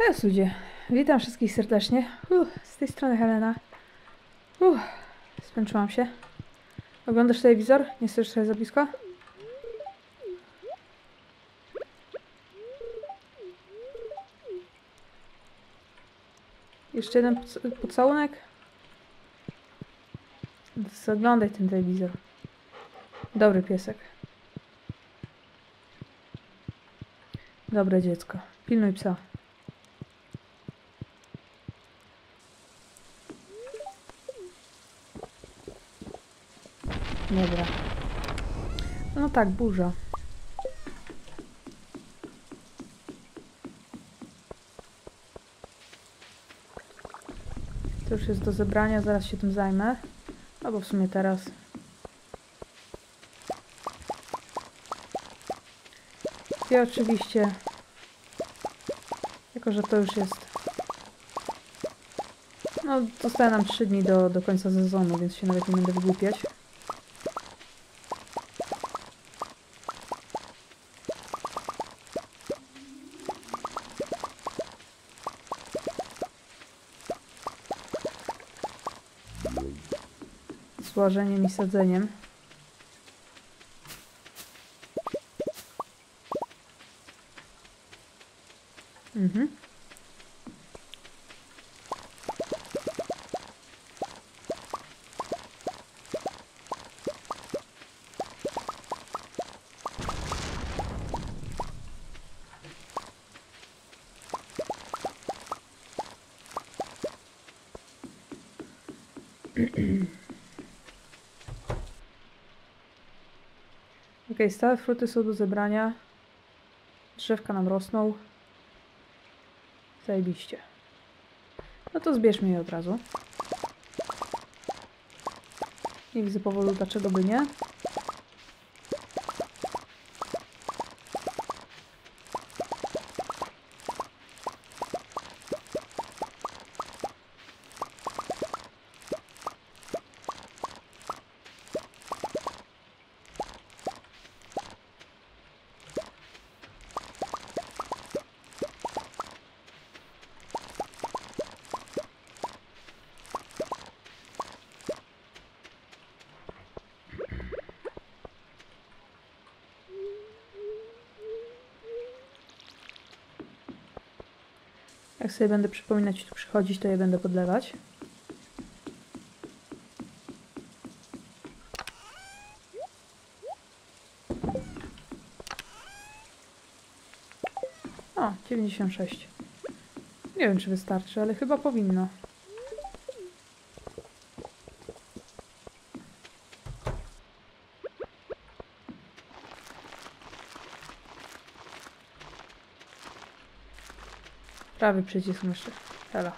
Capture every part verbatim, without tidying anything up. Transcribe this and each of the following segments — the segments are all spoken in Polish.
Cześć ludzie, witam wszystkich serdecznie. Uh, z tej strony Helena. Uh, Spęczyłam się. Oglądasz telewizor? Nie słyszysz sobie za blisko? Jeszcze jeden poc pocałunek? Zaglądaj ten telewizor. Dobry piesek. Dobre dziecko. Pilnuj psa. Dobra. No tak, burza. To już jest do zebrania, zaraz się tym zajmę. Albo w sumie teraz. I oczywiście, jako że to już jest... No, zostaje nam trzy dni do, do końca sezonu, więc się nawet nie będę wygłupiać. Z łażeniem i sadzeniem. Mhm. Ok, stałe fruty są do zebrania. Drzewka nam rosną. Zajebiście. No to zbierzmy je od razu. Nie widzę powodu, dlaczego by nie. Jak sobie będę przypominać tu przychodzić, to je będę podlewać. O, dziewięćdziesiąt sześć. Nie wiem, czy wystarczy, ale chyba powinno. Prawy przycisk myszy. Hela.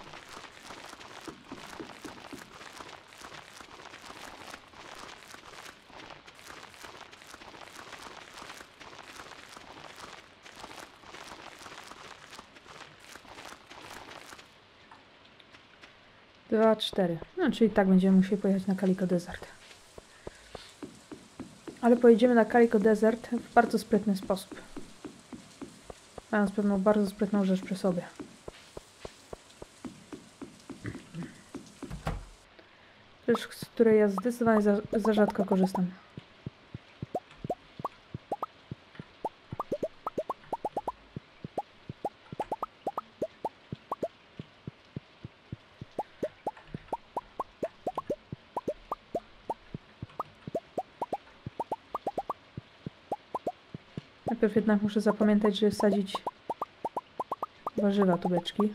Dwa, cztery. No, czyli tak będziemy musieli pojechać na Calico Desert. Ale pojedziemy na Calico Desert w bardzo sprytny sposób. Mając pewną bardzo sprytną rzecz przy sobie. Rzecz, z której ja zdecydowanie za, za rzadko korzystam. Najpierw jednak muszę zapamiętać, żeby wsadzić warzywa, tubeczki.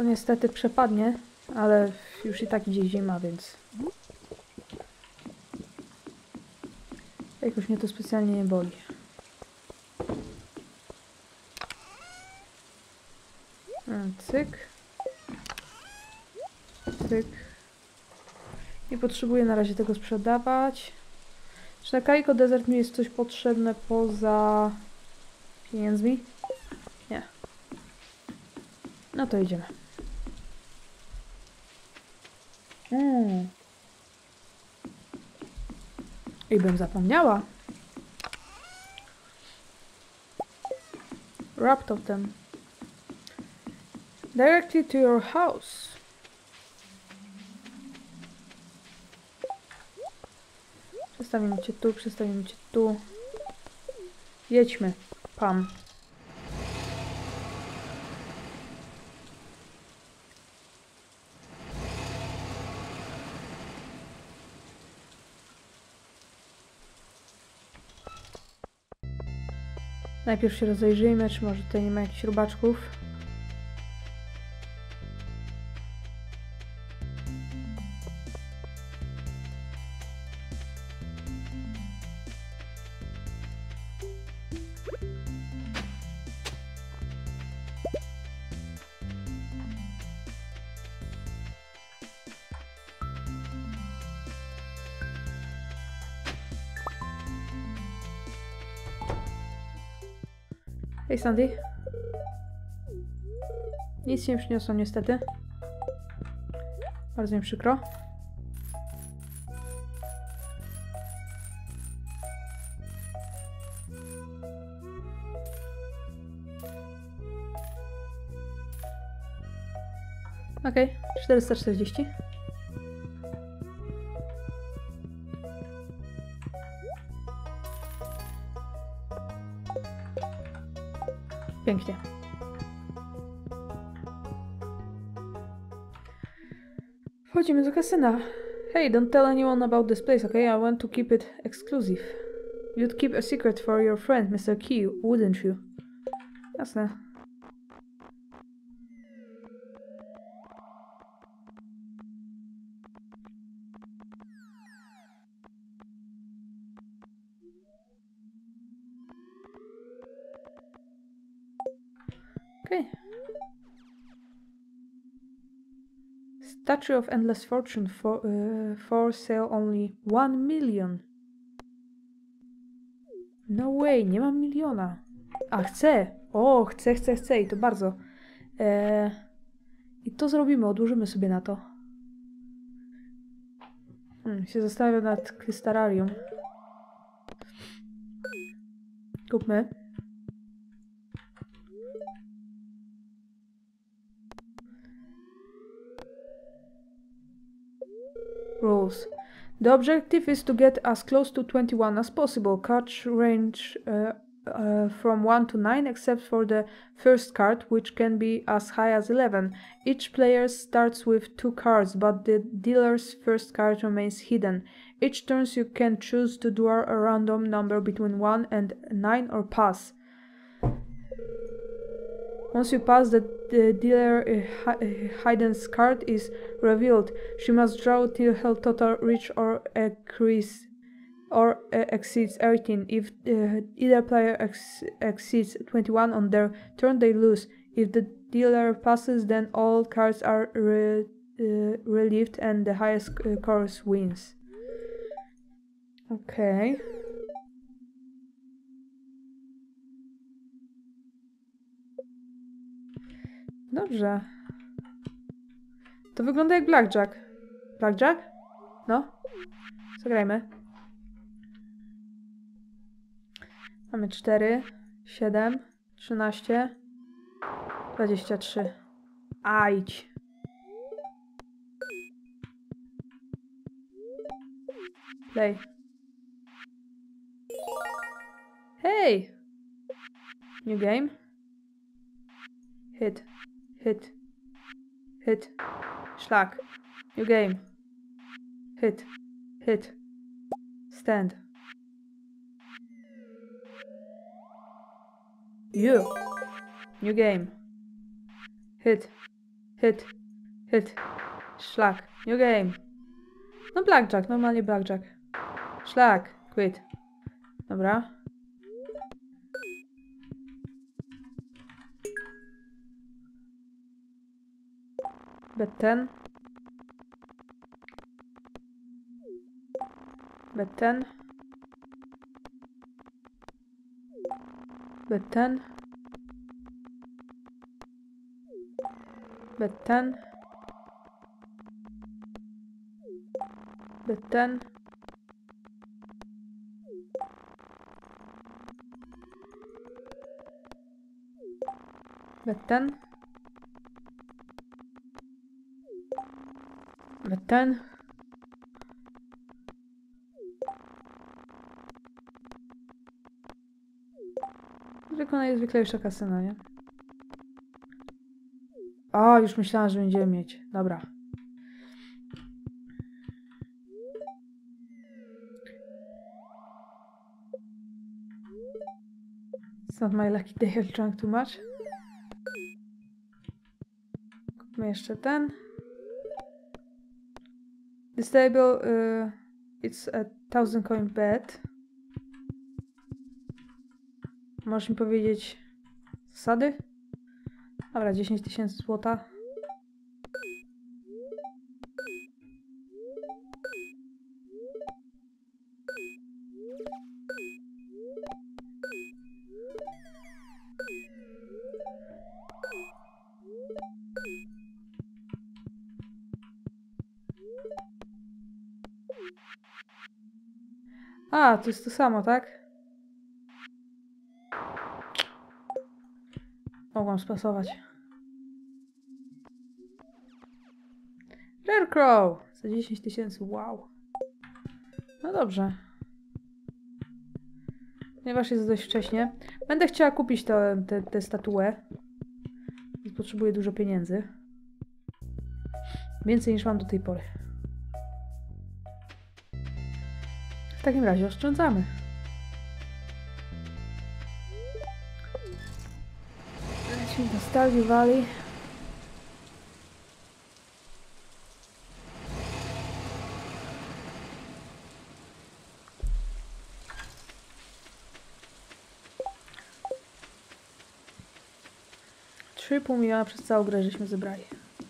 To niestety przepadnie, ale już i tak idzie zima, więc... Jakoś mnie to specjalnie nie boli. Cyk. Cyk. Nie potrzebuję na razie tego sprzedawać. Czy na Calico Desert mi jest coś potrzebne poza pieniędzmi? Nie. No to idziemy. Mm. I bym zapomniała. Raptor ten. Directly to your house. Przestawimy cię tu, przestawimy cię tu. Jedźmy. Pam. Najpierw się rozejrzyjmy, czy może tutaj nie ma jakichś robaczków. Hej Sandy. Nic nie przyniosłam niestety. Bardzo mi przykro. Okej, okay, czterysta czterdzieści. Pięknie. Wchodzimy do kasyna. Hey, don't tell anyone about this place, okay? I want to keep it exclusive. You'd keep a secret for your friend, mister Key, wouldn't you? Jasne. Okay. Statue of Endless Fortune for, uh, for sale only one million. No way, nie mam miliona. A chcę! O, chcę, chcę, chcę i to bardzo. Eee, I to zrobimy, odłożymy sobie na to. Hmm, się zastanawiam nad krystalarium. Kupmy. Rules. The objective is to get as close to twenty-one as possible. Cards range uh, uh, from one to nine, except for the first card, which can be as high as eleven. Each player starts with two cards, but the dealer's first card remains hidden. Each turn you can choose to draw a random number between one and nine or pass. Once you pass, the, the dealer uh, uh, hidden's card is revealed. She must draw till her total reach or increase or uh, exceeds eighteen. If uh, either player ex exceeds twenty-one on their turn, they lose. If the dealer passes, then all cards are re uh, relieved and the highest uh, course wins. Okay. Dobrze. To wygląda jak blackjack. Blackjack? No. Zagrajmy. Mamy cztery, siedem, trzynaście, dwadzieścia trzy. Ajdź. Play. Hey! New game. Hit. Hit. Hit. Szlak. New game. Hit. Hit. Stand. You. New game. Hit. Hit. Hit. Szlak. New game. No blackjack, normalnie blackjack. Szlak. Quit. Dobra. Bet ten. Bet ten. Bet ten. Bet ten. Bet ten. Bet ten. Bet ten. Zwykle najzwyklejsza kasyna, nie? O, już myślałam, że będziemy mieć. Dobra. It's not my lucky day, I've drunk too much. Kupmy jeszcze ten. This table, uh, it's a thousand coin bet. Możesz mi powiedzieć zasady? Dobra, dziesięć tysięcy złota. A, to jest to samo, tak? Mogłam spasować. Rare Crow! Za dziesięć tysięcy, wow. No dobrze. Ponieważ jest dość wcześnie. Będę chciała kupić tę te, te statuę. Więc potrzebuję dużo pieniędzy. Więcej niż mam do tej pory. W takim razie oszczędzamy. Lecimy do Stardew Valley. trzy i pół miliona przez całą grę żeśmy zebrali.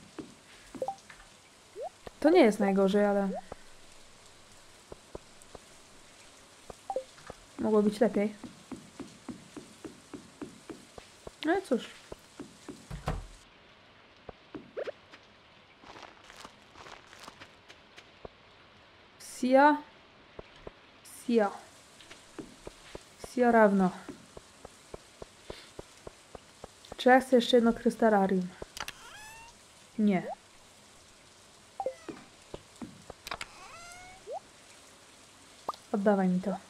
To nie jest najgorzej, ale... mogło być lepiej. No i cóż. Sia. Sia. Sia Rawno. Czy ja chcę jeszcze jedno krystalarium? Nie. Oddawaj mi to.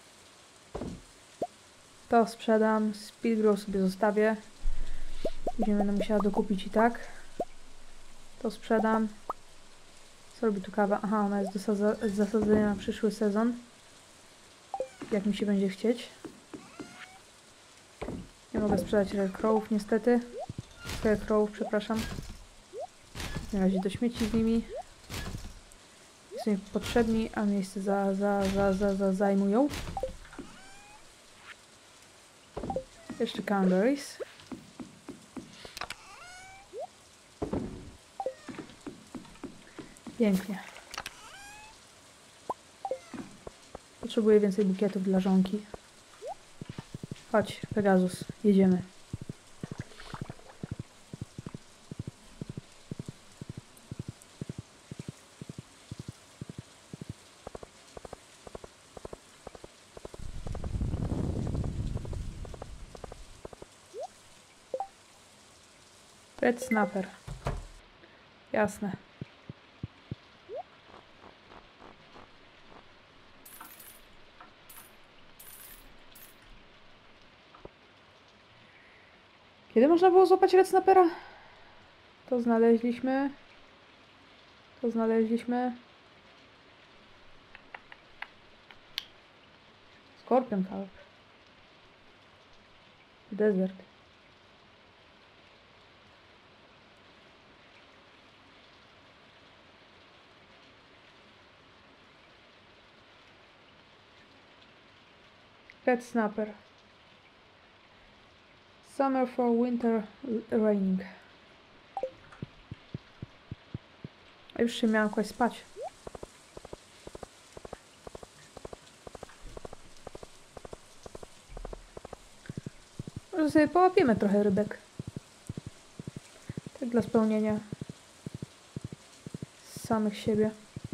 To sprzedam. Speedgrow sobie zostawię. Później będę musiała dokupić i tak. To sprzedam. Co robi tu kawa? Aha, ona jest do zasadzenia na przyszły sezon. Jak mi się będzie chcieć. Nie mogę sprzedać Rare Crowów niestety. Rare Crowów, przepraszam. Na razie do śmieci z nimi. Są mi potrzebni, a miejsce za, za, za, za, za zajmują. Jeszcze cranberries. Pięknie. Potrzebuję więcej bukietów dla żonki. Chodź, Pegasus, jedziemy. Red Snapper. Jasne. Kiedy można było złapać Red Snappera? To znaleźliśmy. To znaleźliśmy. Skorpion Carp. Desert. Red snapper. Summer for winter raining. A już się miałam kłaść spać. Może sobie połapiemy trochę rybek. Tak dla spełnienia samych siebie.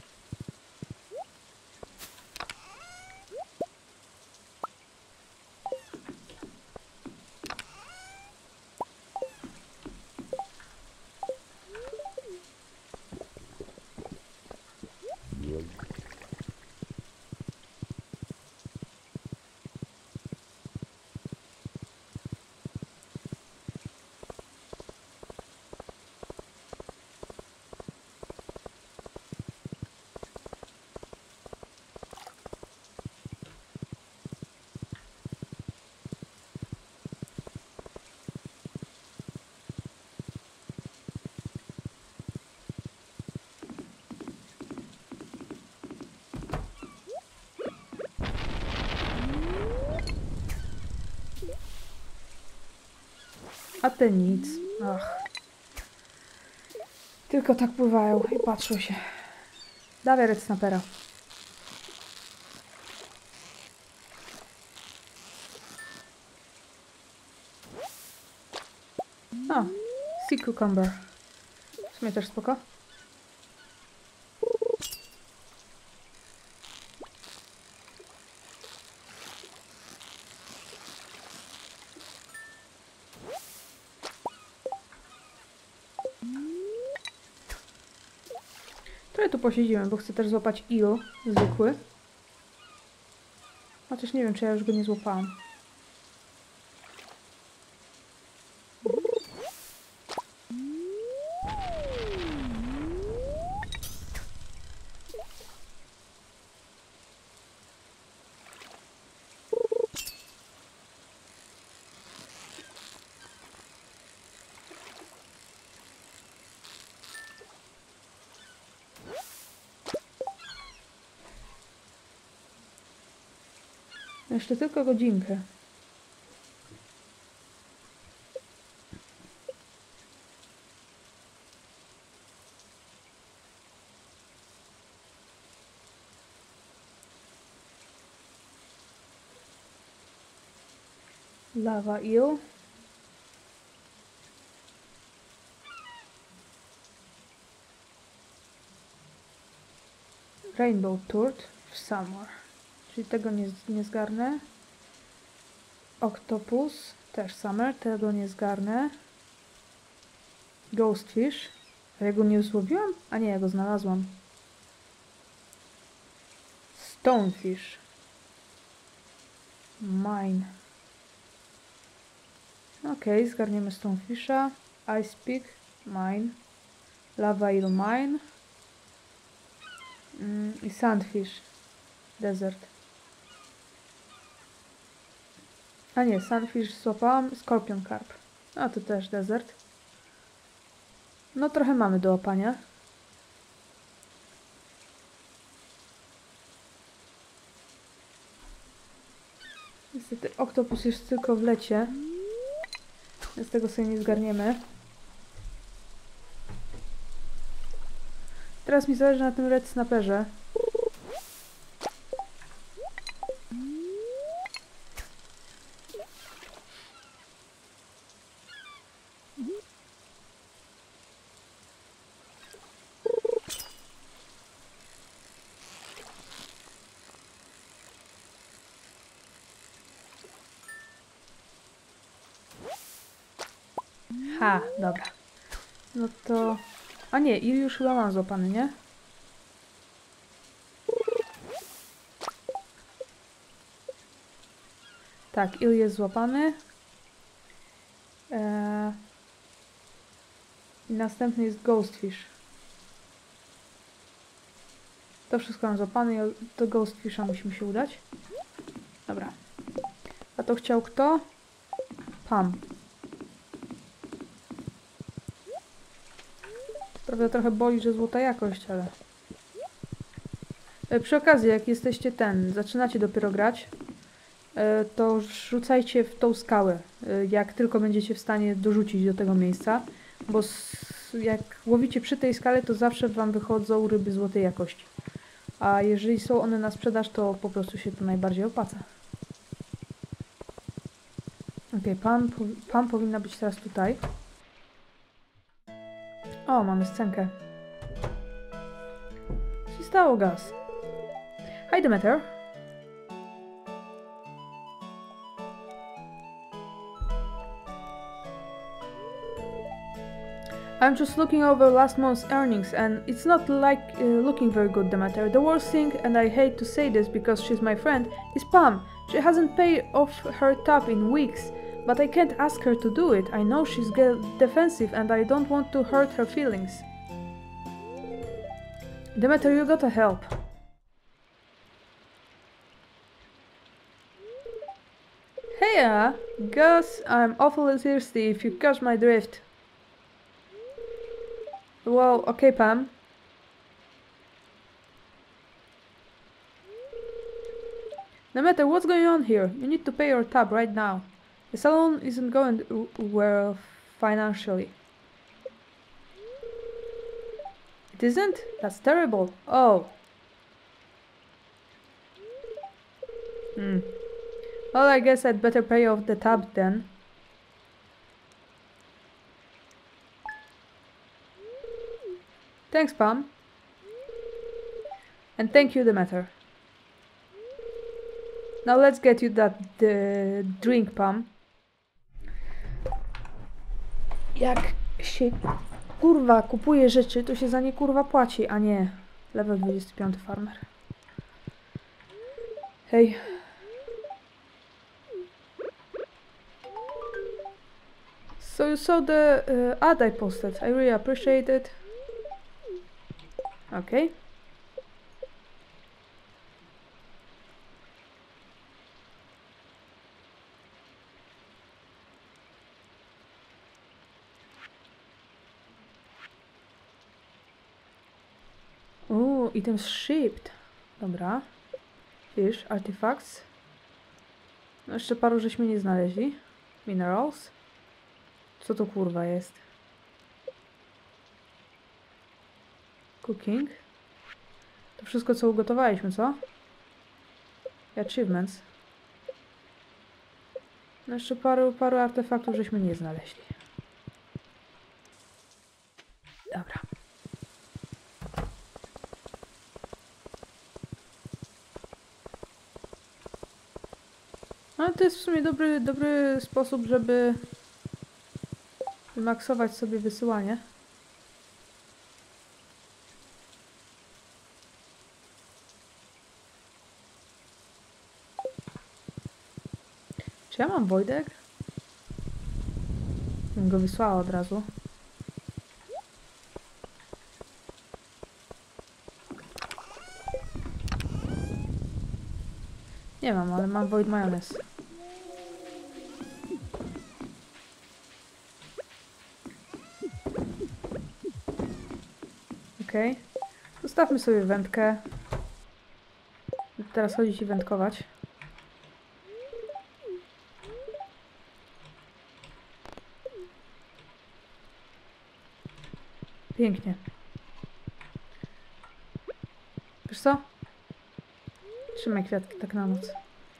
A te nic. Ach. Tylko tak pływają i patrzą się. Dawaj red snapera. O, sea cucumber. W sumie też spoko. Trochę tu posiedzimy, bo chcę też złapać eel zwykły. Chociaż nie wiem, czy ja już go nie złapałam. Jeszcze tylko godzinkę. Lava eel. Rainbow Turd w summer. Czyli tego nie, nie zgarnę. Octopus, też summer, tego nie zgarnę. Ghostfish. A ja go nie złowiłam? A nie, ja go znalazłam. Stonefish. Mine. Ok, zgarniemy Stonefisha. Ice Pig, mine. Lava Eel, mine. Mm, I Sandfish. Desert. A nie, Sunfish złapałam, Scorpion Carp. A to też desert. No trochę mamy do łapania. Niestety oktopus jest tylko w lecie. Z tego sobie nie zgarniemy. Teraz mi zależy na tym red snapperze. Ha, dobra. No to... A nie, Eel już chyba mam złapany, nie? Tak, Eel jest złapany. Eee... I następny jest Ghostfish. To wszystko mam złapane i do Ghostfisha musimy się udać. Dobra. A to chciał kto? Pam. Prawda, trochę boli, że złota jakość, ale... E, przy okazji, jak jesteście ten, zaczynacie dopiero grać, to rzucajcie w tą skałę, jak tylko będziecie w stanie dorzucić do tego miejsca, bo jak łowicie przy tej skale, to zawsze wam wychodzą ryby złotej jakości. A jeżeli są one na sprzedaż, to po prostu się to najbardziej opłaca. Ok, pan, pan powinna być teraz tutaj. O, mamy scenkę. Co się stało, Gus? Hi, Demeter. I'm just looking over last month's earnings and it's not like uh, looking very good, Demeter. The worst thing, and I hate to say this because she's my friend, is Pam. She hasn't paid off her tab in weeks, but I can't ask her to do it. I know she's defensive and I don't want to hurt her feelings. Demeter, you gotta help. Hey, uh, Gus, I'm awfully thirsty if you catch my drift. Well, okay, Pam. No matter what's going on here, you need to pay your tab right now. The salon isn't going well financially. It isn't? That's terrible. Oh. Hmm. Well, I guess I'd better pay off the tab then. Thanks, Pam. And thank you, Demeter. Now let's get you that the drink, Pam. Jak się kurwa kupuje rzeczy, to się za nie kurwa płaci, a nie level dwudziesty piąty farmer. Hej. So you saw the uh, ad I posted. I really appreciate it. Okay. Ooh, items shipped. Dobra. Fish, artifacts. No jeszcze paru żeśmy nie znaleźli. Minerals. Co to kurwa jest? Cooking. To wszystko, co ugotowaliśmy, co? I achievements. No jeszcze paru, paru artefaktów żeśmy nie znaleźli. Dobra. No to jest w sumie dobry, dobry sposób, żeby wymaksować sobie wysyłanie. Czy ja mam Wojtek? Bym go wysłała od razu. Nie mam, ale mam Void Majonez. Okej. Okay. Zostawmy sobie wędkę. Teraz chodzić i wędkować. Pięknie. Wiesz co? Trzymaj kwiatki tak na noc.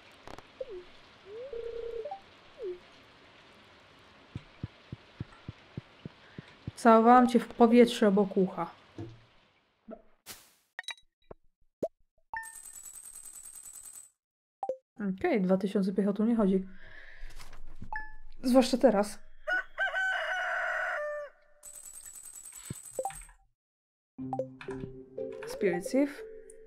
Całowałam cię w powietrze obok ucha. Okej, okay, dwa tysiące piechotą nie chodzi. Zwłaszcza teraz. Spirit Thief.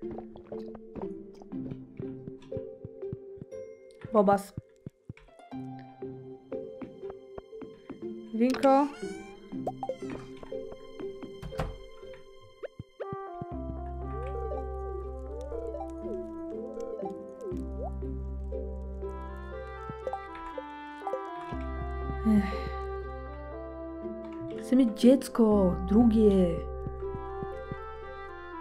Bobas. Winko. Ech. Chcę mieć dziecko, drugie.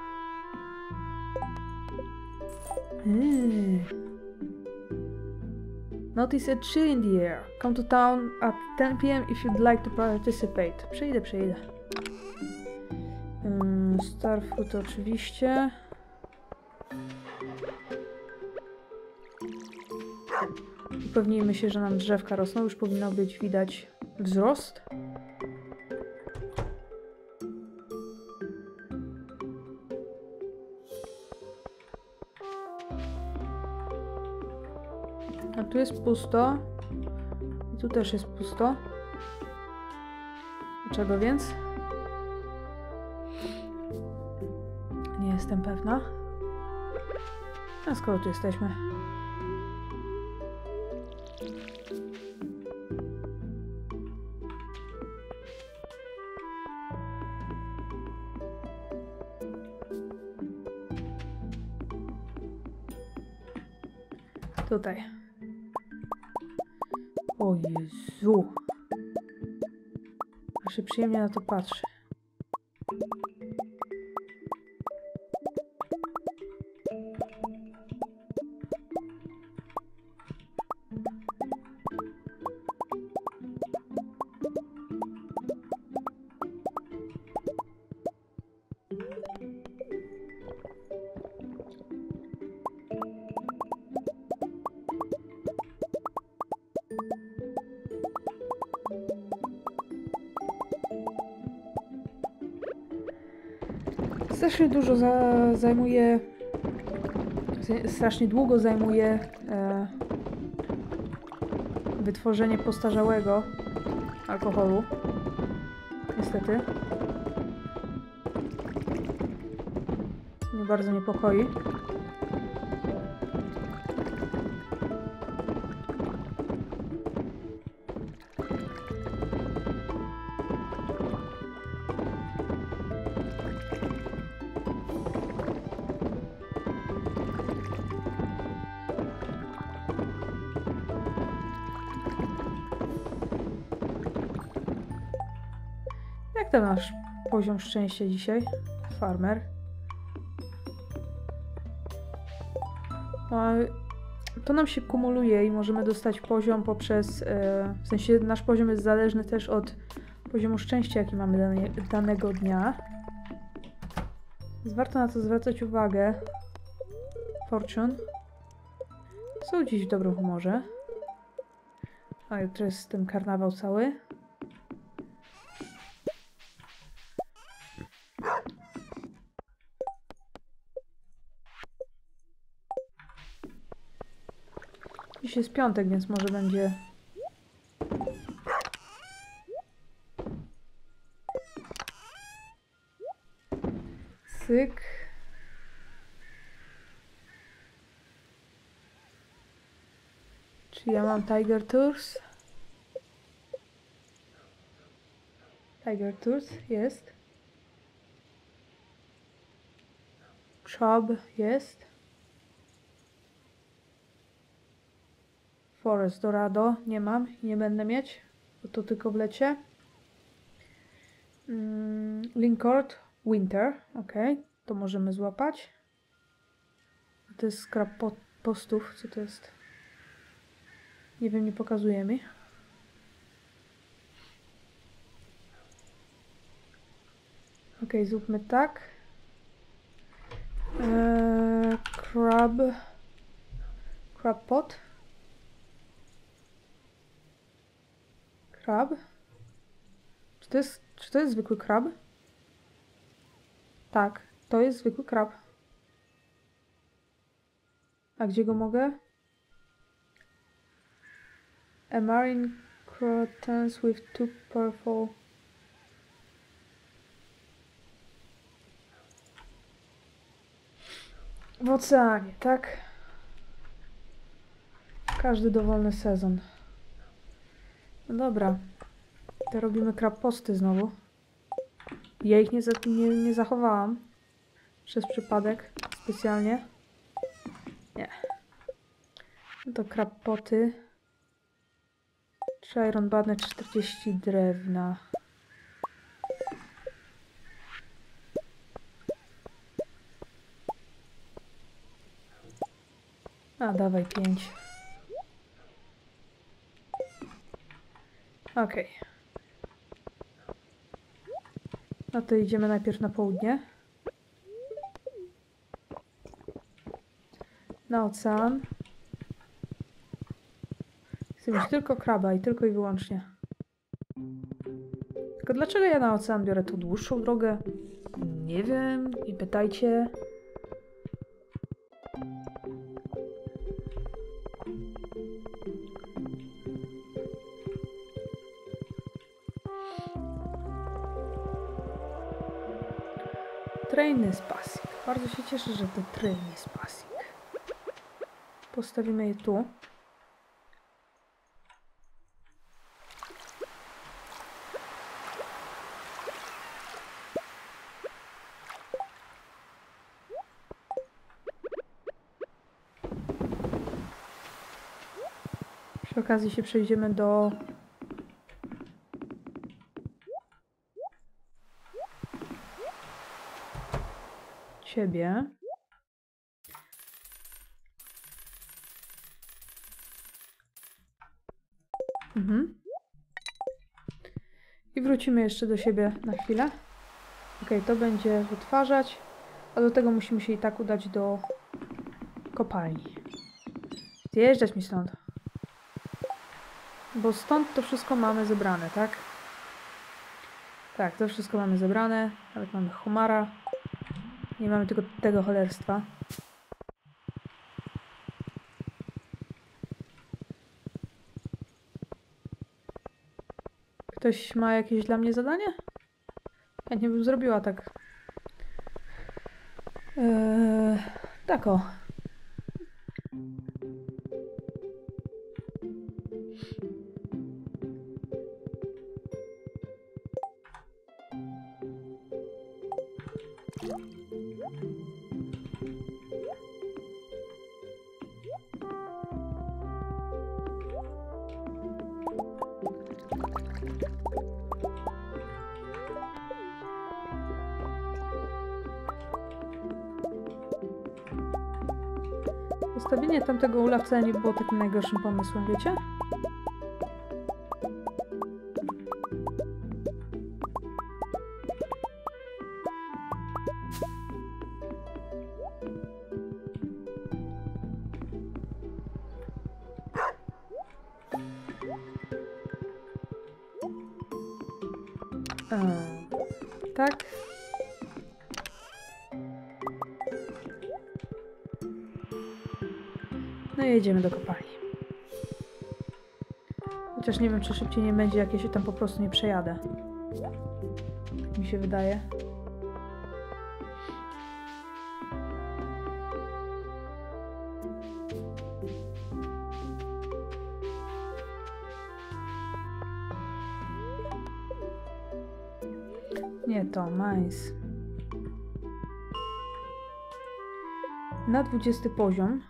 Ech. Notice a chill in the air. Come to town at ten p m if you'd like to participate. Przyjdę, przyjdę. Um, Starfruit oczywiście. Upewnijmy się, że nam drzewka rosną. Już powinno być widać wzrost. A tu jest pusto. I tu też jest pusto. Dlaczego więc? Nie jestem pewna. A skoro tu jesteśmy. Tutaj. O Jezu. Aż się przyjemnie na to patrzy. Strasznie dużo za, zajmuje, strasznie długo zajmuje e, wytworzenie postarzałego alkoholu. Niestety. Co mnie bardzo niepokoi. Jak tam nasz poziom szczęścia dzisiaj? Farmer. No, to nam się kumuluje i możemy dostać poziom poprzez... E, w sensie nasz poziom jest zależny też od poziomu szczęścia, jaki mamy dane, danego dnia. Więc warto na to zwracać uwagę. Fortune. Są dziś w dobrym humorze. A jutro jest ten karnawał cały. Dziś jest piątek, więc może będzie... Syk. Czy ja mam Tiger Tours? Tiger Tours jest. Chub jest. Forest Dorado nie mam i nie będę mieć, bo to tylko w lecie. Mm, Lincord Winter, ok, to możemy złapać. To jest skrap po postów, co to jest? Nie wiem, nie pokazuje mi. Ok, zróbmy tak. Eee, crab. Crab pot. Krab? Czy to jest, czy to jest zwykły krab? Tak, to jest zwykły krab. A gdzie go mogę? A marine croutons with two purple... W oceanie, tak? Każdy dowolny sezon. No dobra. To robimy krab posty znowu. Ja ich nie, za, nie, nie zachowałam. Przez przypadek. Specjalnie. Nie. No to krab poty. Trzy iron badne, czterdzieści drewna. A, dawaj pięć. Okej. No to idziemy najpierw na południe. Na ocean. Chcę mieć tylko kraba i tylko i wyłącznie. Tylko dlaczego ja na ocean biorę tą dłuższą drogę? Nie wiem, nie pytajcie. Train jest pasik. Bardzo się cieszę, że to train jest pasik. Postawimy je tu. Przy okazji się przejdziemy do ciebie. Mhm. I wrócimy jeszcze do siebie na chwilę. Ok, to będzie wytwarzać, a do tego musimy się i tak udać do kopalni. Zjeżdżać mi stąd. Bo stąd to wszystko mamy zebrane, tak? Tak, to wszystko mamy zebrane. Nawet mamy homara. Nie mamy tylko tego cholerstwa. Ktoś ma jakieś dla mnie zadanie? Chętnie bym zrobiła tak. Eee, tak o. Postawienie tamtego ula wcale nie było takim najgorszym pomysłem, wiecie? Eee, tak. No i jedziemy do kopalni. Chociaż nie wiem, czy szybciej nie będzie, jak ja się tam po prostu nie przejadę. Tak mi się wydaje. Nie to, mines. Na dwudziesty poziom.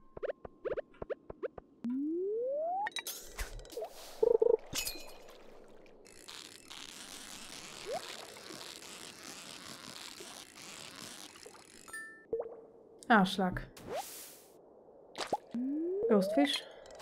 A, szlak. Ghostfish.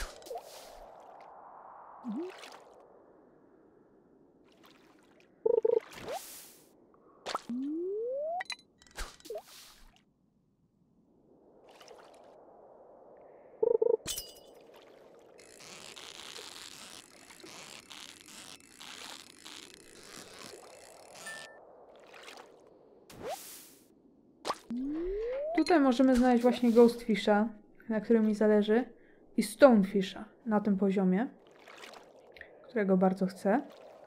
Tutaj możemy znaleźć właśnie Ghostfisha, na którym mi zależy, i Stonefisha na tym poziomie, którego bardzo chcę.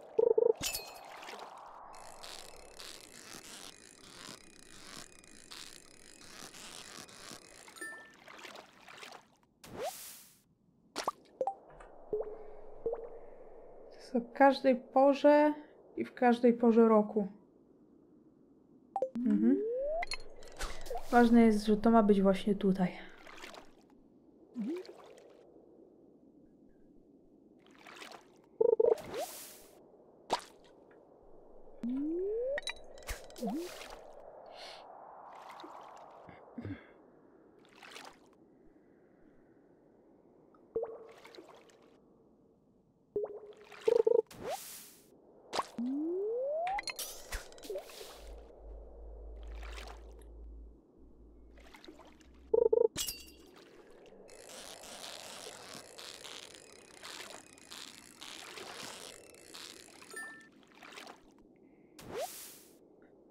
To jest o każdej porze i w każdej porze roku. Mhm. Ważne jest, że to ma być właśnie tutaj.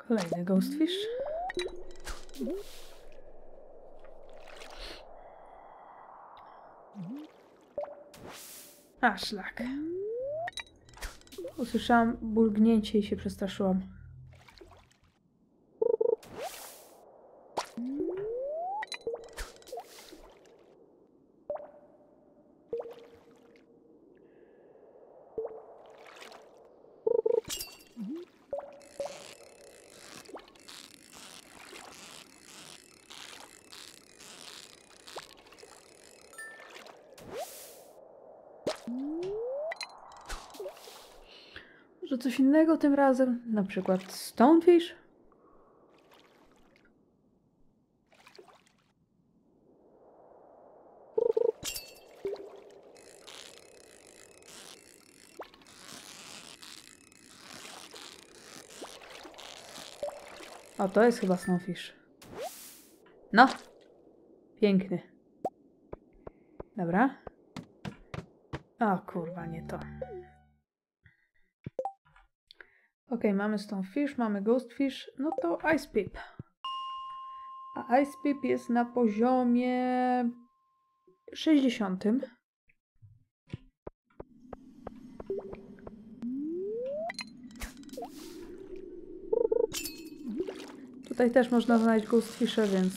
Kolejny ghostfish. A, szlak. Usłyszałam bulgnięcie i się przestraszyłam. Może coś innego tym razem? Na przykład stonefish? O, to jest chyba stonefish. No! Piękny. Dobra. O kurwa, nie to. Ok, mamy stonefish, mamy ghostfish, no to ice pip. A ice pip jest na poziomie sześćdziesiątym. Tutaj też można znaleźć ghostfisha, więc...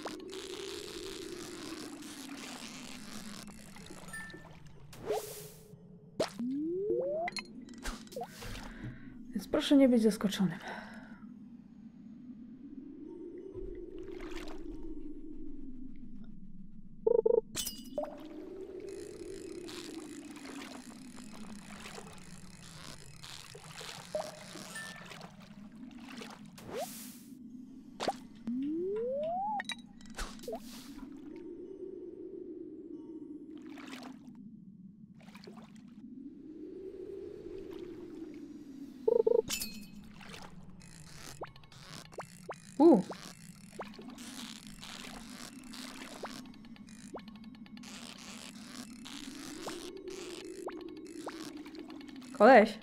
Więc proszę nie być zaskoczonym. U. Koleś.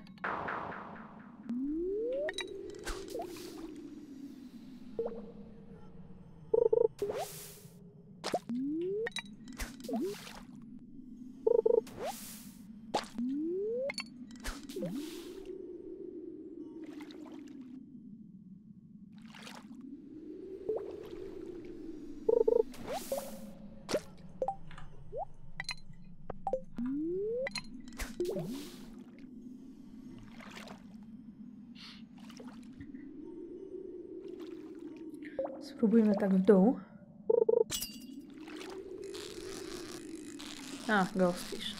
Spróbujmy tak w dół. A, ghostfish.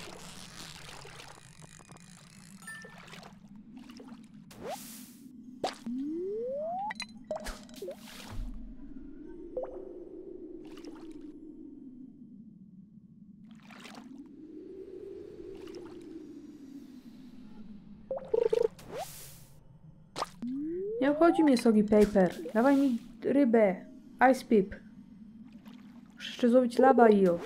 Nie obchodzi mnie soggy paper. Dawaj mi rybę. Ice pip. Muszę jeszcze złowić laba i o.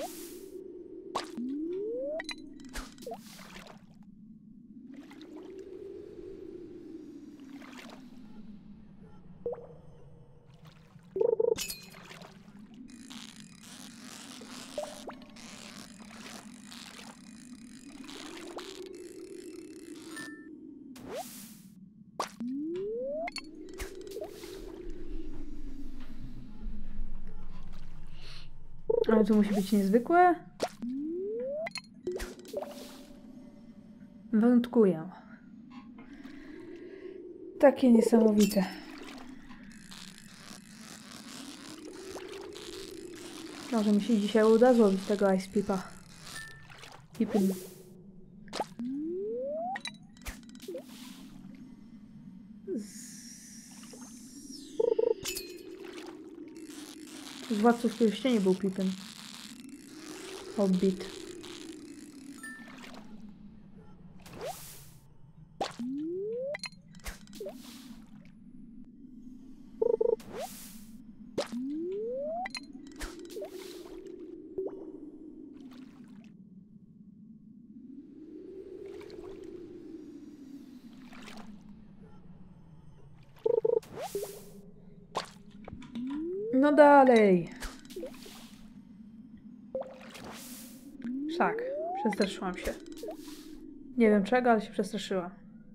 Ale to musi być niezwykłe? Wątkuję. Takie niesamowite. Może mi się dzisiaj uda złowić tego ice pipa. Pipin. Z Władców Pierścieni był Pippin. Hobbit. No dalej. Szlak. Przestraszyłam się. Nie wiem czego, ale się przestraszyłam.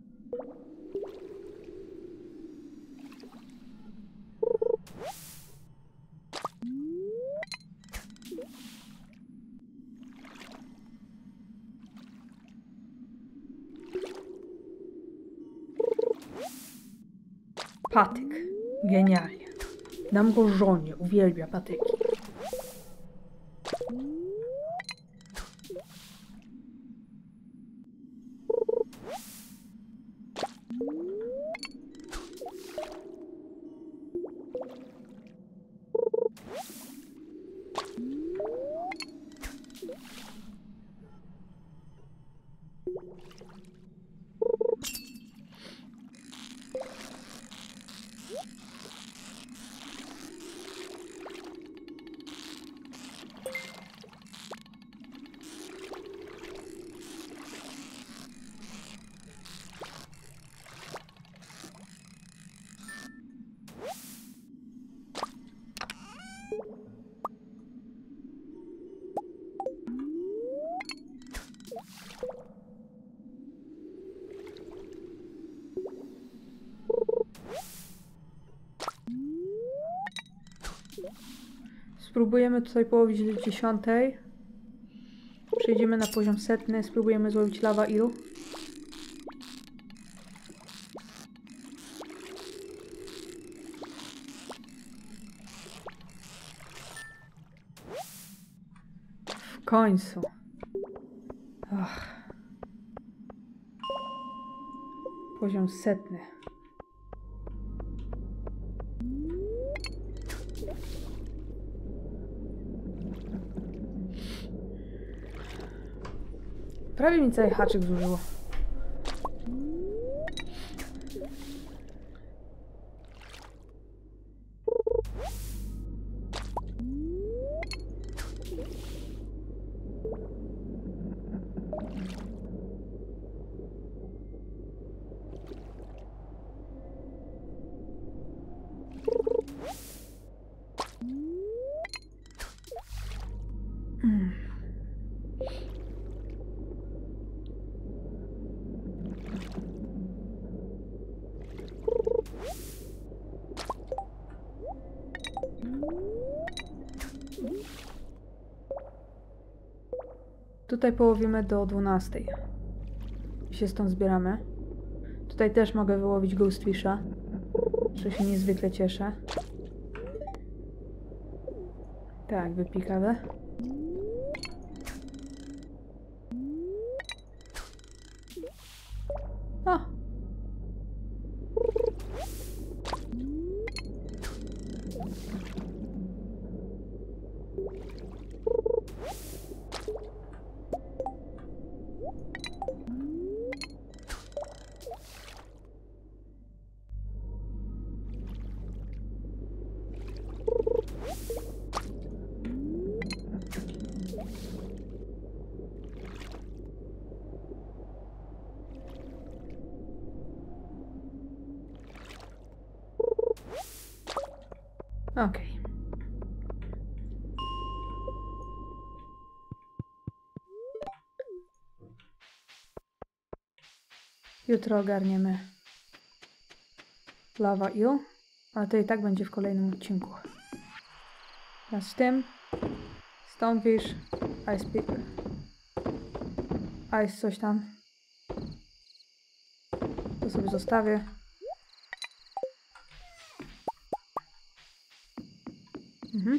Patyk. Genialnie. Dam go żonie. Uwielbia patyki. Spróbujemy tutaj połowić do dziesiątej. Przejdziemy na poziom setny. Spróbujemy złowić Lava Eel. W końcu. Ach. Poziom setny. Prawie mi cały haczyk zużyło. Hmm. Tutaj połowimy do dwunastej. I się stąd zbieramy. Tutaj też mogę wyłowić Ghostfisha, co się niezwykle cieszę. Tak, wypikawę. O! Okej. Okay. Jutro ogarniemy Lava Eel, ale to i tak będzie w kolejnym odcinku. A z tym Stonefish, Ice Picker, Ice coś tam. To sobie zostawię. Mhm.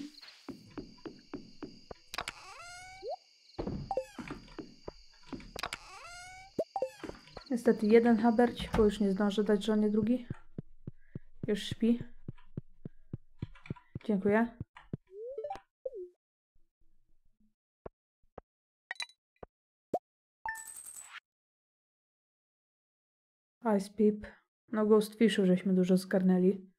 Niestety jeden haberć, bo już nie zdążę dać żonie drugi. Już śpi. Dziękuję. Ice Pip. No Ghostfishu żeśmy dużo zgarnęli.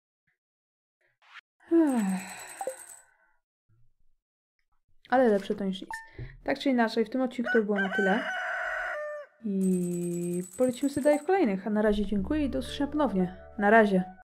Ale lepsze to niż nic. Tak czy inaczej, w tym odcinku to było na tyle. I polecimy sobie dalej w kolejnych. A na razie dziękuję i do usłyszenia ponownie. Na razie.